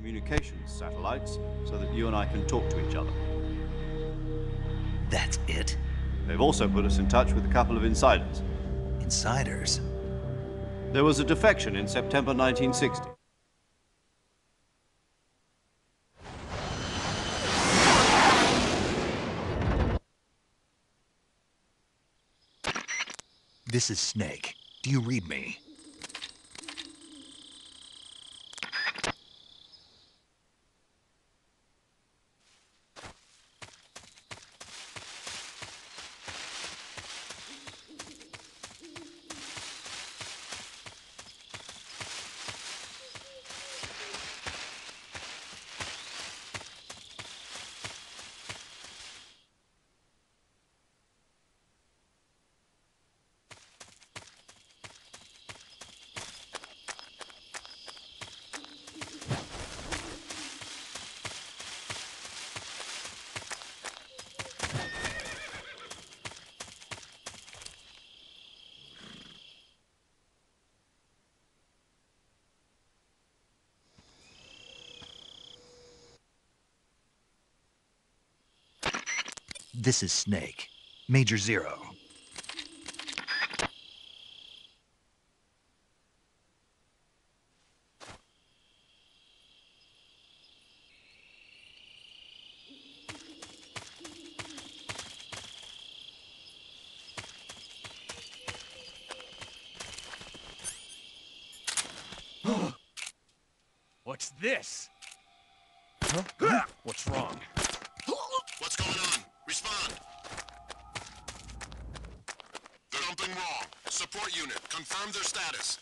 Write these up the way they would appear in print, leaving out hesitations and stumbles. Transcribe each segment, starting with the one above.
communications satellites so that you and I can talk to each other. That's it? They've also put us in touch with a couple of insiders. Insiders? There was a defection in September 1960. This is Snake. Do you read me? This is Snake. Major Zero. What's this? Huh? What's wrong? What's going on? Respond. There's something wrong. Support unit, confirm their status.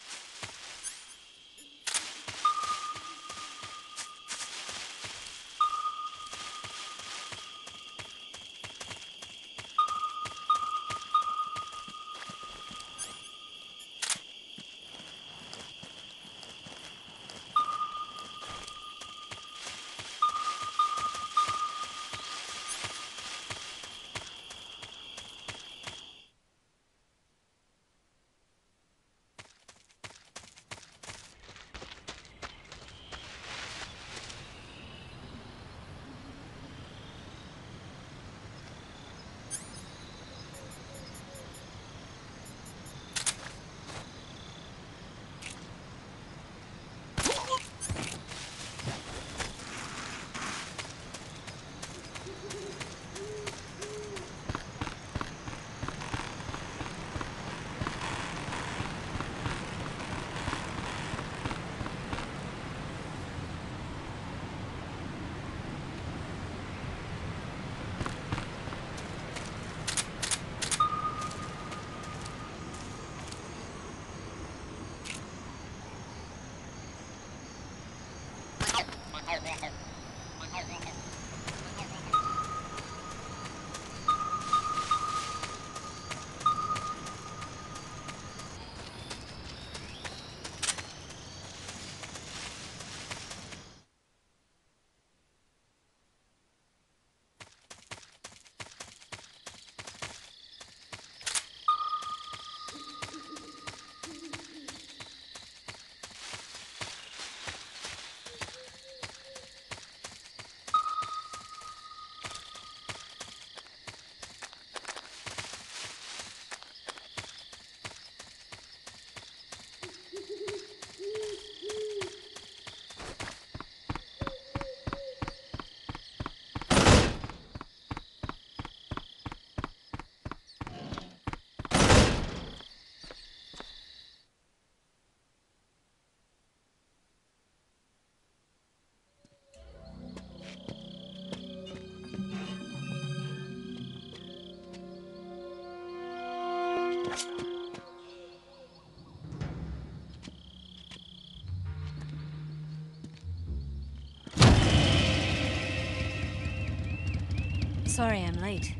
Sorry I'm late.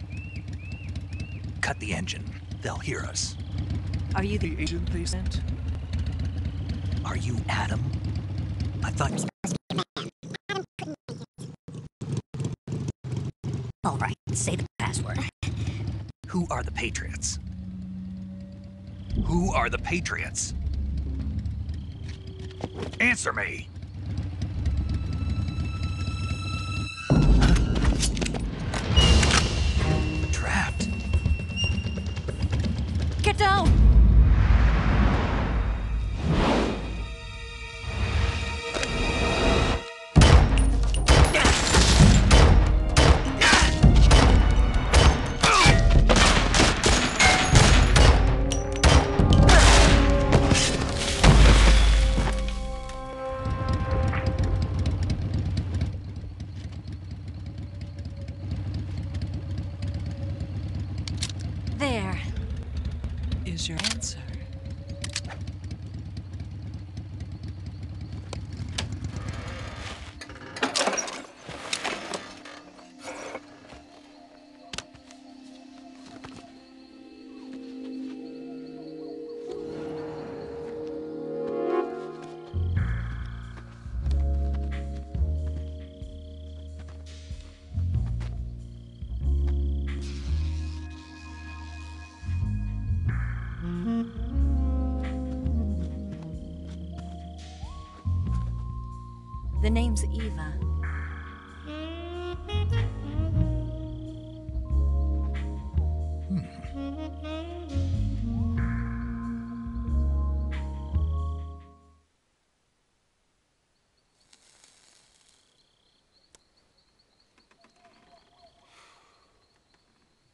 Cut the engine. They'll hear us. Are you The agent they sent? Are you Adam? I thought... All right, say the password. Who are the Patriots? Who are the Patriots? Answer me! is your answer? The name's Eva.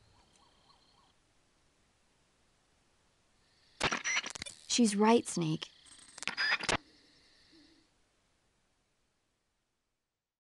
She's right, Snake.